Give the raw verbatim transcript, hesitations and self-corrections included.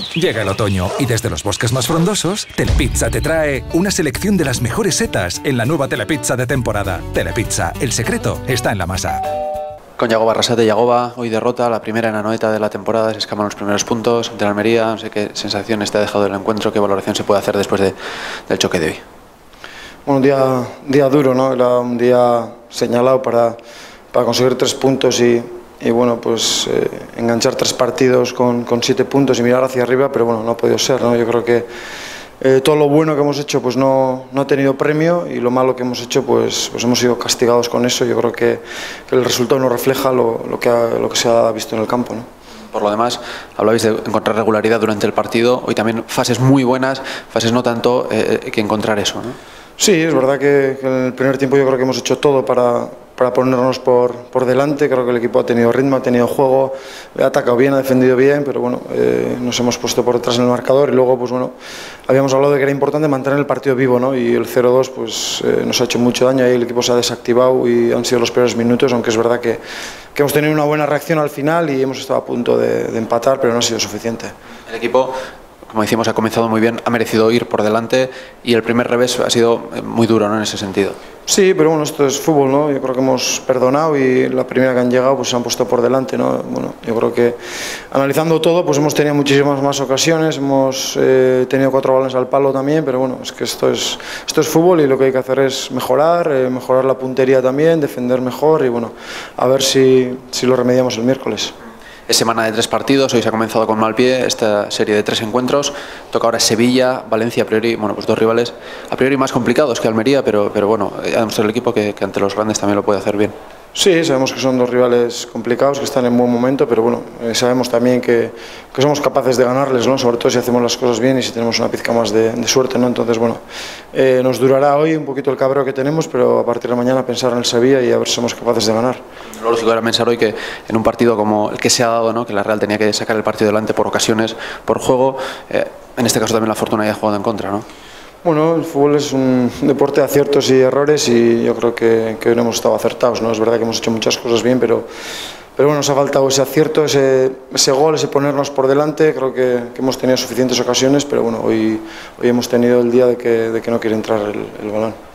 Llega el otoño y desde los bosques más frondosos, Telepizza te trae una selección de las mejores setas en la nueva Telepizza de temporada. Telepizza, el secreto está en la masa. Con Yagoba Arrasate, Yagoba, hoy derrota, la primera en Anoeta de la temporada, se escapan los primeros puntos ante la Almería. No sé qué sensaciones te ha dejado el encuentro, qué valoración se puede hacer después de, del choque de hoy. Bueno, un día, día duro, ¿no? Era un día señalado para, para conseguir tres puntos y, y bueno, pues eh, enganchar tres partidos con, con siete puntos y mirar hacia arriba, pero bueno, no ha podido ser, ¿no? Yo creo que eh, todo lo bueno que hemos hecho pues no, no ha tenido premio y lo malo que hemos hecho pues, pues hemos sido castigados con eso. Yo creo que, que el resultado no refleja lo, lo, que ha, lo que se ha visto en el campo, ¿no? Por lo demás, hablabais de encontrar regularidad durante el partido, hoy también fases muy buenas, fases no tanto, eh, que encontrar eso, ¿no? Sí, es verdad que, que en el primer tiempo yo creo que hemos hecho todo para, para ponernos por, por delante. Creo que el equipo ha tenido ritmo, ha tenido juego, ha atacado bien, ha defendido bien, pero bueno, eh, nos hemos puesto por detrás en el marcador y luego, pues bueno, habíamos hablado de que era importante mantener el partido vivo, ¿no? Y el cero dos pues eh, nos ha hecho mucho daño, ahí el equipo se ha desactivado y han sido los peores minutos, aunque es verdad que, que hemos tenido una buena reacción al final y hemos estado a punto de, de empatar, pero no ha sido suficiente. El equipo, como decimos, ha comenzado muy bien, ha merecido ir por delante y el primer revés ha sido muy duro, ¿no? En ese sentido. Sí, pero bueno, esto es fútbol, ¿no? Yo creo que hemos perdonado y la primera que han llegado pues se han puesto por delante, ¿no? Bueno, yo creo que analizando todo pues hemos tenido muchísimas más ocasiones, hemos eh, tenido cuatro balones al palo también, pero bueno, es que esto es, esto es fútbol y lo que hay que hacer es mejorar, eh, mejorar la puntería también, defender mejor y bueno, a ver si, si lo remediamos el miércoles. Es semana de tres partidos, hoy se ha comenzado con mal pie esta serie de tres encuentros, toca ahora Sevilla, Valencia, a priori, bueno, pues dos rivales a priori más complicados que Almería, pero, pero bueno, ha demostrado el equipo que, que ante los grandes también lo puede hacer bien. Sí, sabemos que son dos rivales complicados, que están en buen momento, pero bueno, eh, sabemos también que, que somos capaces de ganarles, ¿no? Sobre todo si hacemos las cosas bien y si tenemos una pizca más de, de suerte, ¿no? Entonces, bueno, eh, nos durará hoy un poquito el cabreo que tenemos, pero a partir de mañana pensar en el Sevilla y a ver si somos capaces de ganar. Lo lógico era pensar hoy que en un partido como el que se ha dado, ¿no? Que la Real tenía que sacar el partido delante por ocasiones, por juego, eh, en este caso también la fortuna ya ha jugado en contra, ¿no? Bueno, el fútbol es un deporte de aciertos y errores y yo creo que, que hoy no hemos estado acertados, ¿no? Es verdad que hemos hecho muchas cosas bien, pero, pero bueno, nos ha faltado ese acierto, ese, ese gol, ese ponernos por delante. Creo que, que hemos tenido suficientes ocasiones, pero bueno, hoy, hoy hemos tenido el día de que, de que no quiere entrar el, el balón.